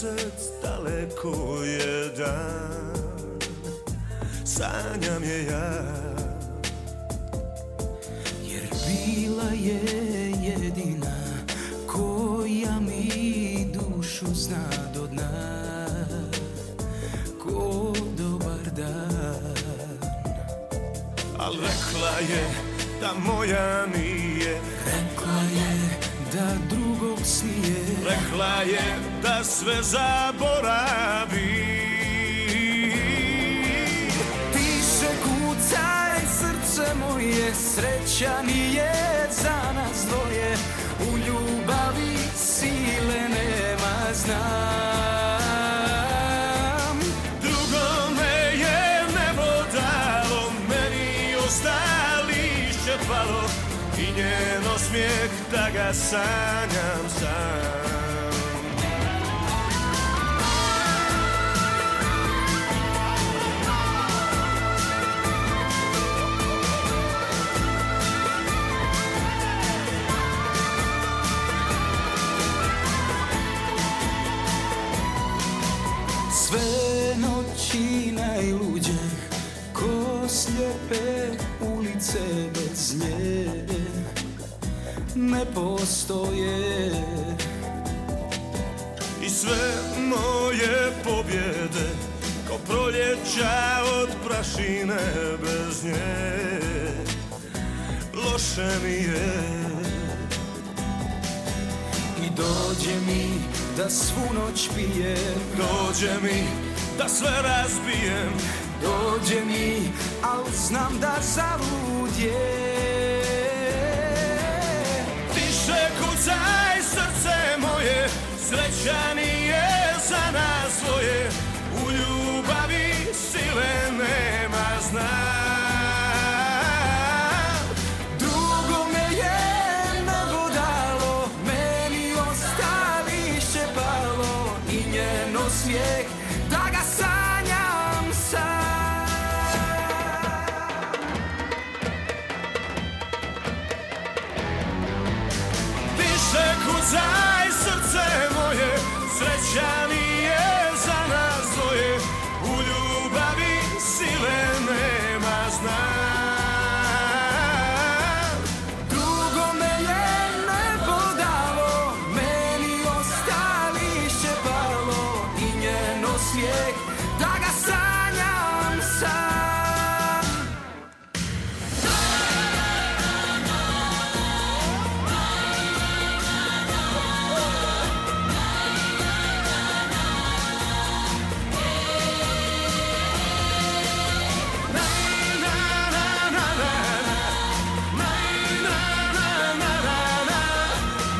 mesec, daleko je dan, sanjam je ja. Jer bila je jedina koja mi dušu zna do dna, ko dobar dan. Al rekla je da moja nije, rekla je da drugog smije, rekla je da sve zaboravi. Ti se kucaj, srce moje, sreća nije za nas dvoje, u ljubavi sile nema, znam. Drugome je nebo dalo, meni ostališće palo i njeno smijeh da ga sanjam sam. Sve noći najluđe, ko slijepe ulice bez nje, ne postoje. I sve moje pobjede, ko proljeća od prašine bez nje, loše mi je. I dođe mi da svu noć pijem, dođe mi da sve razbijem, dođe mi, al znam da zalud je. Tiše kucaj, srce moje, sreća nije za nas dvoje, u ljubavi sile nema, znam. Drugome je nebo dalo, meni ostališće palo i njeno smijeh da ga sanjam sam. Tiše kucaj, srce moje, sreća nije za nas dvoje, u ljubavi sile nema, znam. Drugome je nebo dalo, meni ostališće palo i njeno smijeh da ga sanjam sam.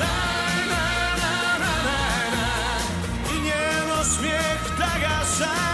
I njeno smijeh da ga sanjam.